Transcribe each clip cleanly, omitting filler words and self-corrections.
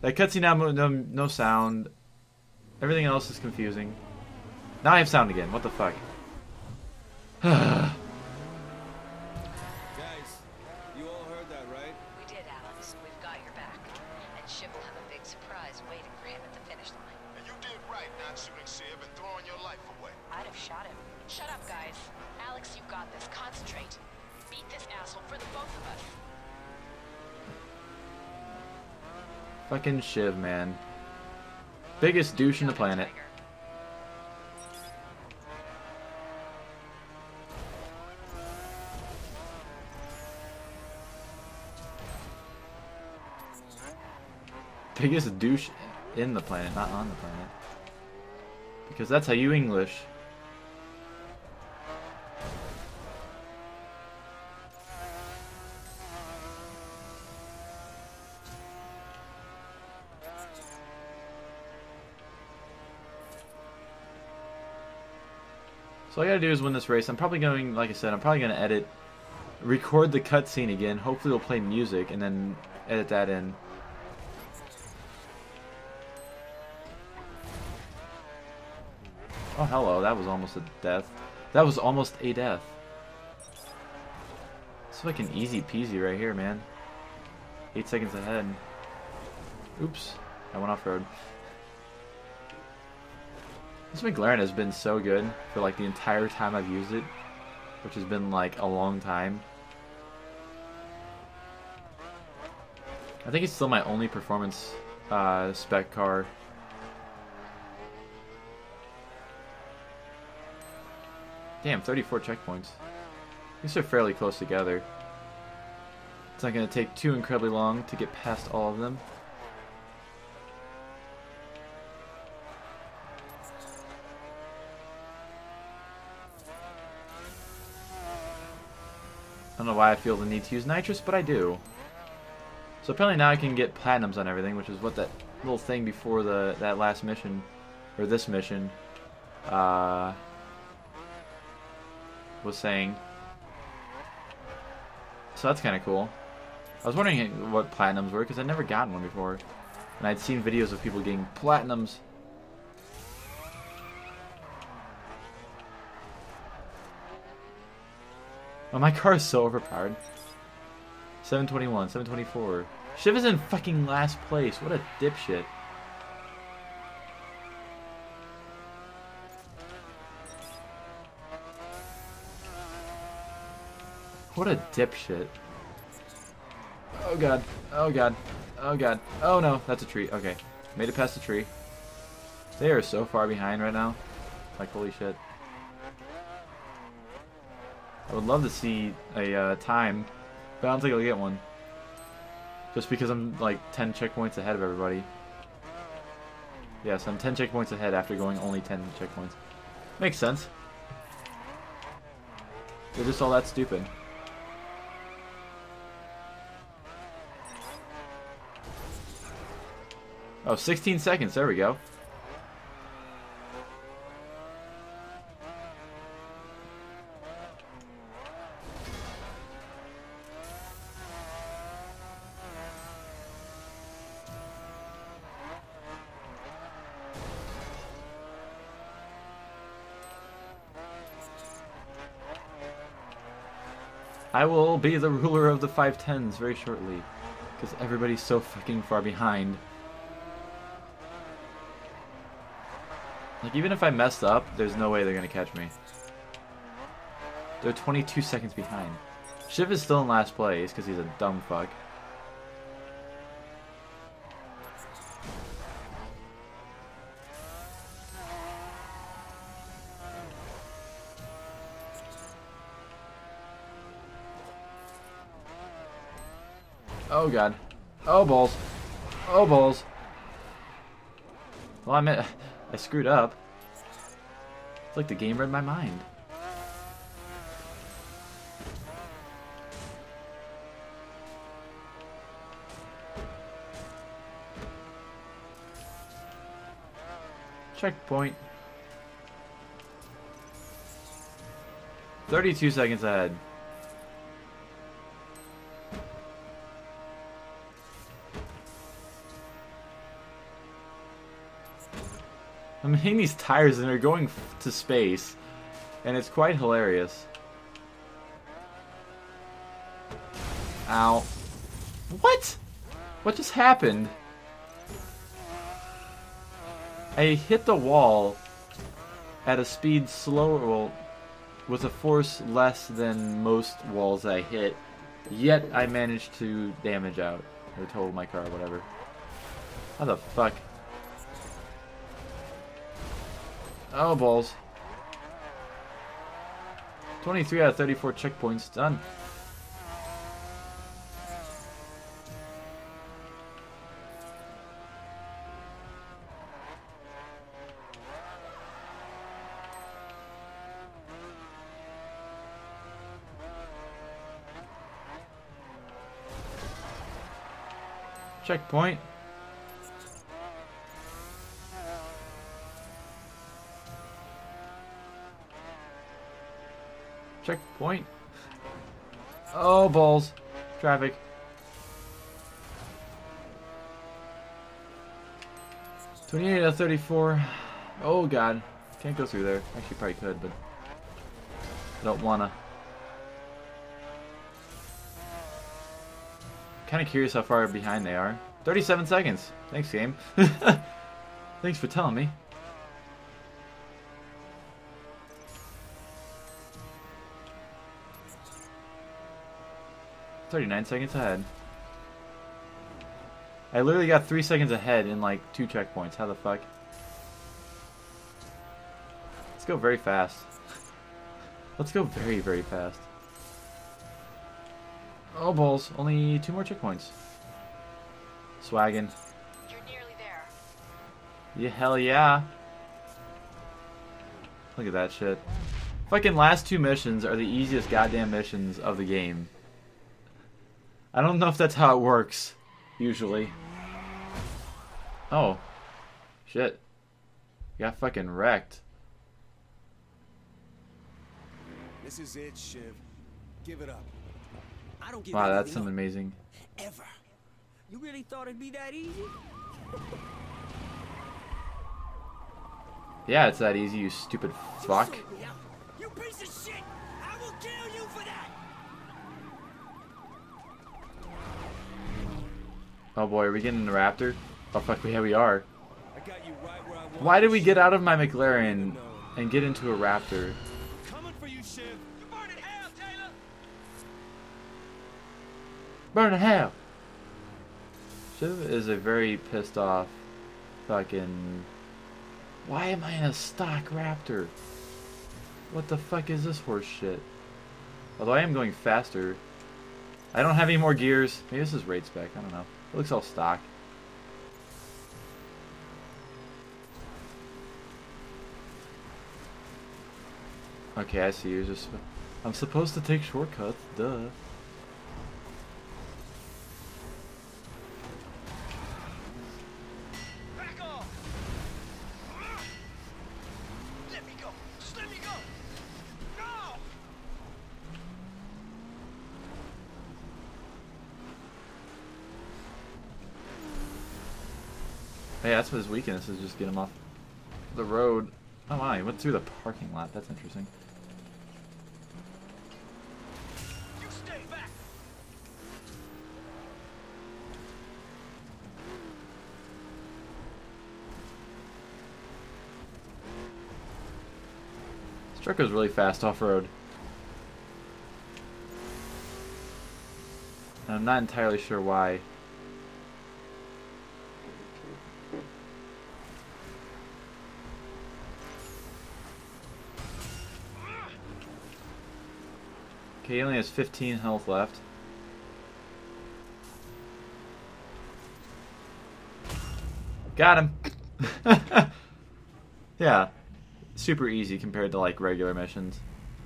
That cutscene now, no sound. Everything else is confusing. Now I have sound again. What the fuck? Guys, you all heard that, right? We did, Alex. We've got your back. And Shiv will have a big surprise waiting for him at the finish line. And you did right not shooting Shiv and throwing your life away. I'd have shot him. Shut up, guys. Alex, you got this. Concentrate. Beat this asshole for the both of us. Fucking Shiv, man. Biggest douche in the planet. Tiger. Biggest douche in the planet, not on the planet. Because that's how you English. So all I gotta do is win this race. I'm probably going, like I said, I'm probably gonna edit, record the cutscene again. Hopefully it'll play music and then edit that in. Oh, hello. That was almost a death. That was almost a death. It's fucking easy peasy right here, man. 8 seconds ahead. Oops. I went off-road. This McLaren has been so good for like the entire time I've used it, which has been like a long time. I think it's still my only performance spec car. Damn, 34 checkpoints. These are fairly close together. It's not going to take too incredibly long to get past all of them. I don't know why I feel the need to use nitrous, but I do. So apparently now I can get platinums on everything, which is what that little thing before that last mission, or this mission, was saying. So that's kind of cool. I was wondering what platinums were, because I'd never gotten one before. And I'd seen videos of people getting platinums. Oh, my car is so overpowered. 721, 724. Shiv is in fucking last place. What a dipshit. What a dipshit. Oh god. Oh god. Oh god. Oh no, that's a tree. Okay. Made it past the tree. They are so far behind right now. Like, holy shit. I would love to see a time, but I don't think I'll get one. Just because I'm like 10 checkpoints ahead of everybody. Yes, I'm 10 checkpoints ahead after going only 10 checkpoints. Makes sense. They're just all that stupid. Oh, 16 seconds. There we go. I will be the ruler of the 510s very shortly. Because everybody's so fucking far behind. Like, even if I messed up, there's no way they're gonna catch me. They're 22 seconds behind. Shiv is still in last place because he's a dumb fuck. Oh god. Oh balls. Oh balls. Well, I screwed up. It's like the game read my mind. Checkpoint. 32 seconds ahead. I'm hitting these tires and they're going to space. And it's quite hilarious. Ow. What? What just happened? I hit the wall at a speed slower, well, with a force less than most walls I hit, yet I managed to damage out, or total my car, whatever. How the fuck? Oh, balls. 23 out of 34 checkpoints done. Checkpoint. Checkpoint. Oh, balls. Traffic. $28 out of 34. Oh, God. Can't go through there. Actually, probably could, but I don't wanna. Kind of curious how far behind they are. 37 seconds. Thanks, game. Thanks for telling me. $39 seconds ahead. I literally got 3 seconds ahead in like 2 checkpoints. How the fuck? Let's go very fast. Let's go very, very fast. Oh, balls. Only 2 more checkpoints. Swaggin'. You're nearly there. Yeah, hell yeah. Look at that shit. Fucking last 2 missions are the easiest goddamn missions of the game. I don't know if that's how it works, usually. Oh. Shit. Got fucking wrecked. This is it, Shiv. Give it up. I don't give Wow, that's anything something up, amazing. ever. You really thought it'd be that easy? Yeah, it's that easy, you stupid fuck. You sold me out. You piece of shit! I will kill you for that! Oh boy, are we getting the Raptor? Oh fuck, yeah, we are. I got you right where I want Why did you, we Shiv. get out of my McLaren and get into a Raptor? Coming for you, Shiv. You're burning hell, Taylor. Burn in hell! Shiv is a very pissed off fucking... Why am I in a stock Raptor? What the fuck is this horse shit? Although I am going faster. I don't have any more gears. Maybe this is raid spec, I don't know. It looks all stock. Okay, I see. You're just... I'm supposed to take shortcuts, duh. Back off! Let me go! Just let me go! No! Hey, that's what his weakness is, just get him off the road. Oh wow, he went through the parking lot. That's interesting. You stay back! This truck goes really fast off-road. And I'm not entirely sure why. Okay, he only has 15 health left. Got him! Yeah. Super easy compared to like regular missions.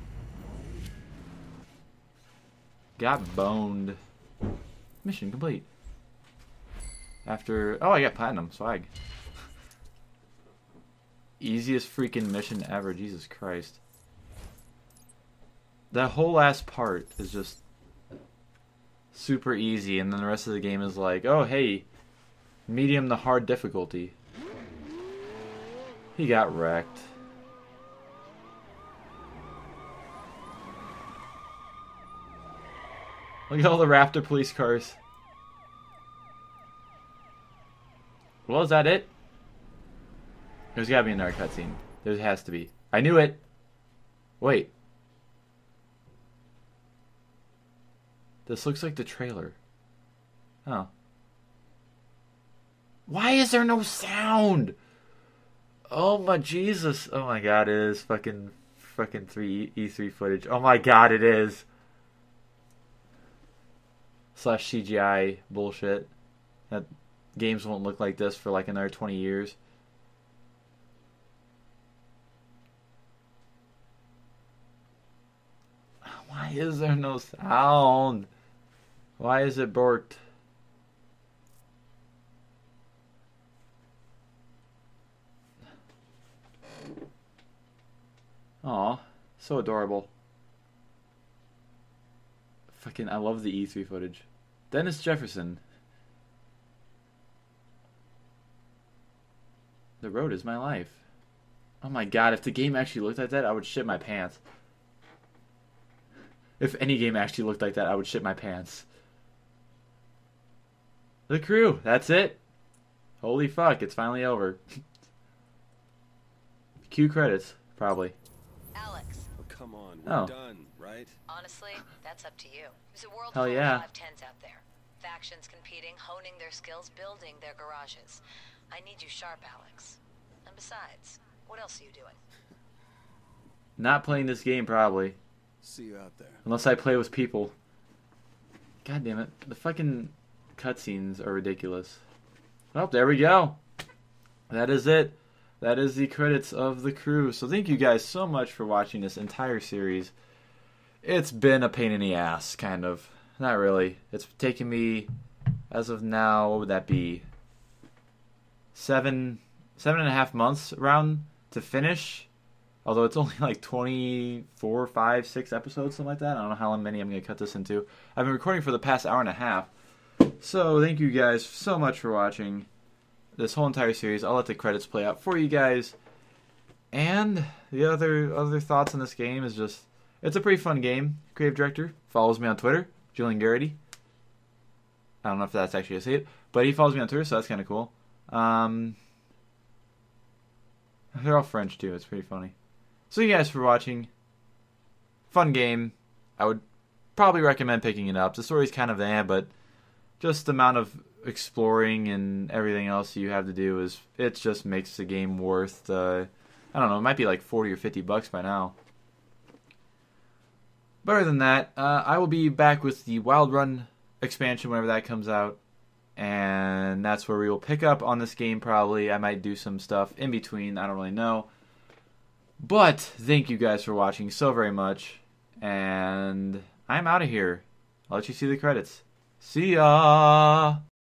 Got boned. Mission complete. After... Oh, I got platinum. Swag. Easiest freaking mission ever. Jesus Christ. That whole last part is just super easy, and then the rest of the game is like, oh hey, medium to hard difficulty. He got wrecked. Look at all the Raptor police cars. Well, is that it? There's gotta be another cutscene. There has to be. I knew it! Wait. This looks like the trailer. Oh. Why is there no sound? Oh my Jesus. Oh my god, it is fucking E3 footage. Oh my god, it is. / CGI bullshit. That games won't look like this for like another 20 years. Why is there no sound? Why is it borked? Aw, so adorable. Fucking, I love the E3 footage. Dennis Jefferson. The road is my life. Oh my god, if the game actually looked like that, I would shit my pants. If any game actually looked like that, I would shit my pants. The crew, that's it. Holy fuck, it's finally over. Cue credits, probably. Alex, Oh, come on. Oh. We're done, right? honestly, that's up to you. There's a world Hell full yeah. of 510s out there. Factions competing, honing their skills, building their garages. I need you sharp, Alex. And besides, what else are you doing? Not playing this game, probably. See you out there. Unless I play with people. God damn it. The fucking cutscenes are ridiculous. Oh, there we go. That is it. That is the credits of The Crew. So thank you guys so much for watching this entire series. It's been a pain in the ass, kind of. Not really. It's taken me, as of now, what would that be? 7.5 months around to finish. Although it's only like 24, 5, 6 episodes, something like that. I don't know how many I'm going to cut this into. I've been recording for the past hour and a half. So thank you guys so much for watching this whole entire series. I'll let the credits play out for you guys. And the other thoughts on this game is just, it's a pretty fun game. Creative director follows me on Twitter, Julian Garrity. I don't know if that's actually how to say it, but he follows me on Twitter, so that's kind of cool. They're all French too. It's pretty funny. So you guys for watching. Fun game. I would probably recommend picking it up. The story's kind of but just the amount of exploring and everything else you have to do is, it just makes the game worth, I don't know, it might be like $40 or $50 by now. But other than that, I will be back with the Wild Run expansion whenever that comes out. And that's where we will pick up on this game probably. I might do some stuff in between. I don't really know. But thank you guys for watching so very much. And I'm out of here. I'll let you see the credits. See ya!